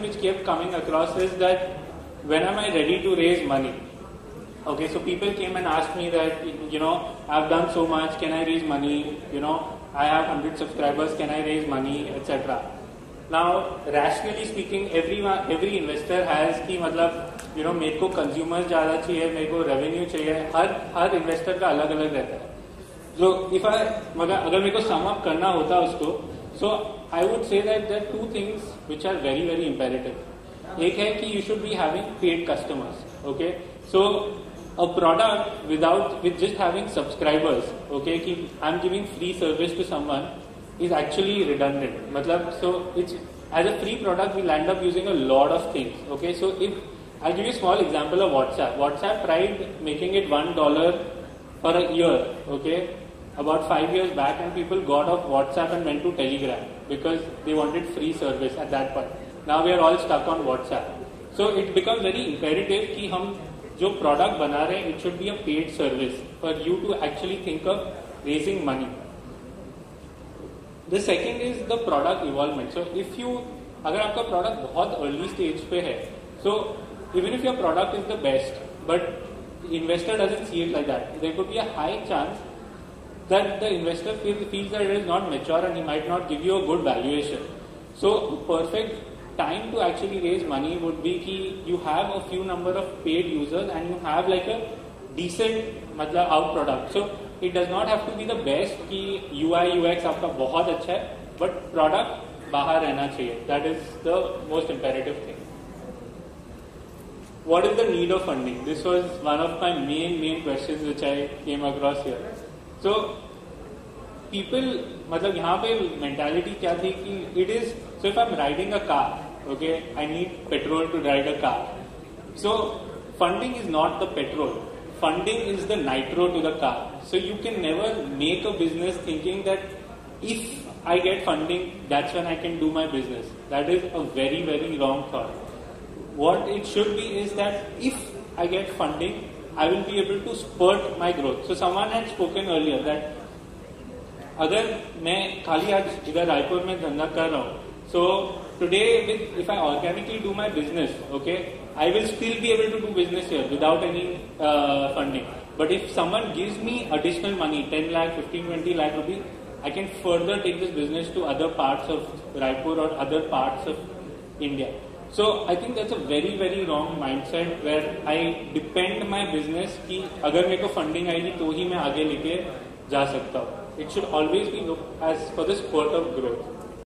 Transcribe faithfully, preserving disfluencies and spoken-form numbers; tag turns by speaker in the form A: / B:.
A: which kept coming across is that when am I ready to raise money? Okay, so people came and asked me that, you know, I've done so much, can I raise money? You know, I have one hundred subscribers, can I raise money, et cetera. Now, rationally speaking, everyone, every investor has कि मतलब, you know, मेरे को consumers ज़्यादा चाहिए, मेरे को revenue चाहिए, हर हर investor का अलग अलग रहता है. So if I मगर अगर मेरे को sum up करना होता उसको, so I would say that there are two things which are very very imperative. एक है कि you should be having paid customers. Okay, so a product without with just having subscribers, okay, कि I'm giving free service to someone is actually redundant. मतलब so it's as a free product we'll end up using a lot of things. Okay, so if I'll give you a small example of WhatsApp. WhatsApp tried making it one dollar for a year. Okay, about five years back, and people got off WhatsApp and went to Telegram because they wanted free service at that point. Now we are all stuck on WhatsApp. So it becomes very imperative कि हम जो product बना रहे हैं, it should be a paid service for you to actually think of raising money. The second is the product evolvement. So if you, अगर आपका product बहुत early stage पे है, so even if your product is the best, but the investor doesn't see it like that, there could be a high chance that the investor feels, feels that it is not mature and he might not give you a good valuation. So perfect time to actually raise money would be कि you have a few number of paid users and you have like a decent मतलब out product. So it does not have to be the best कि U I U X आपका बहुत अच्छा है, but product बाहर रहना चाहिए. That is the most imperative thing. What is the need of funding? This was one of my main main questions which I came across here. So people मतलब यहाँ पे mentality क्या थी कि it is, so if I'm riding a car, okay, I need petrol to ride a car. So funding is not the petrol. Funding is the nitro to the car. So you can never make a business thinking that if I get funding, that's when I can do my business. That is a very very wrong thought. What it should be is that if I get funding, I will be able to spurt my growth. So someone had spoken earlier that अगर मैं खाली आज इधर रायपुर में धंधा कर रहा हूँ, so today with if I organically do my business, okay, I will still be able to do business here without any uh, funding. But if someone gives me additional money, ten lakh, fifteen, twenty lakh rupees, I can further take this business to other parts of Raipur or other parts of India. So I think that's a very very wrong mindset where I depend my business कि अगर मेरे को funding आएगी तो ही मैं आगे लेके जा सकता हूँ. It should always be looked as for the spurt of growth.